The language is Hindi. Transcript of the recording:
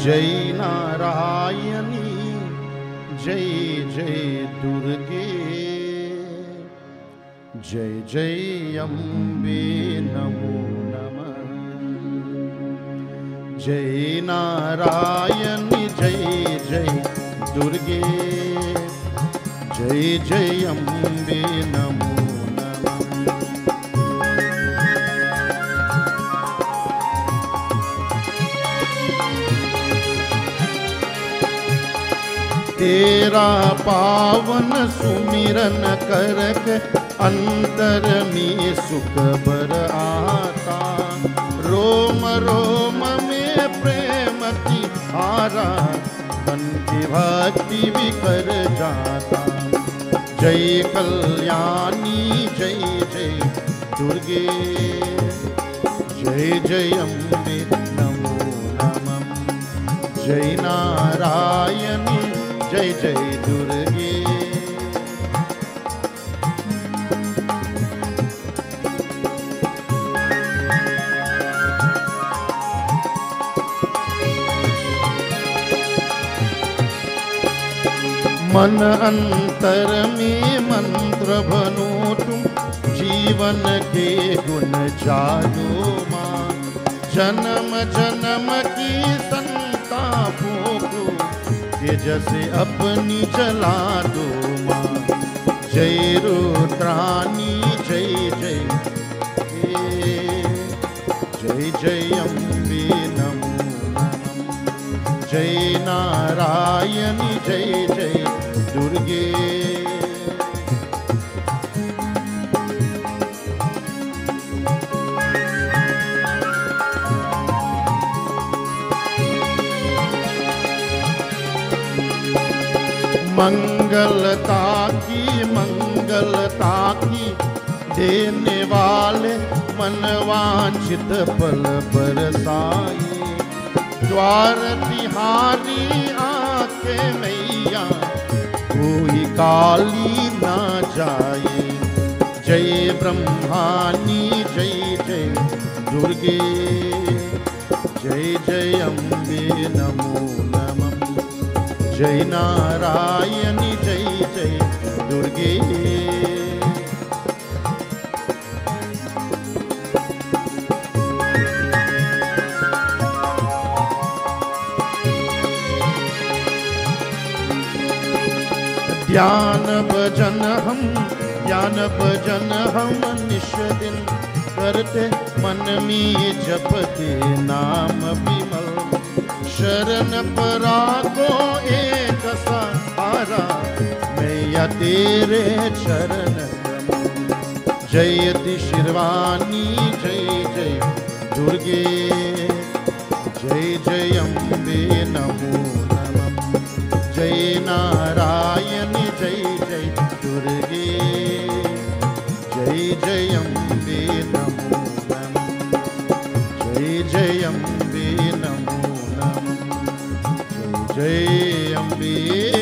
जय नारायणी जय जय दुर्गे जय जय अम्बे नमो नमः। जय नारायणी जय जय दुर्गे जय जय अम्बे नमो नमः। तेरा पावन सुमिरन करके अंतर में सुख बर आता। रोम रोम में प्रेम की धारा बन के भक्ति भी कर जाता। जय कल्याणी जय जय दुर्गे जय जय अम्बे नमो नमः। जय नारायणी जय जय दुर्गे। मन अंतर में मंत्र बनो तुम जीवन के गुण जानो मां। जन्म जन्म की संतापों को जैसे अपनी जला दो मां। जय रुद्राणी जय जय जय जय अम्बे नमो नमः। जय नारायणी जय जय दुर्गे। मंगलता की देने वाले मनवांछित फल बरसाए। द्वार तिहारी आके मैया कोई काली ना जाए। जय ब्रह्मानी जय जय दुर्गे जय जय अम्बे नमो नमः। जय नारायणी जय जय दुर्गे। ज्ञान भजन हम निश दिन करते। मन में जपते नाम विमल। शरण परा को एक सहारा मैया तेरे चरण कमल। जयति शिरवानी जय जय दुर्गे जय जय अम्बे नमो नमः। जय नारायणी जय जय दुर्गे जय जय अम्बे नमो नमः। जय जय अम्बे नमो नमः। जय अम्बे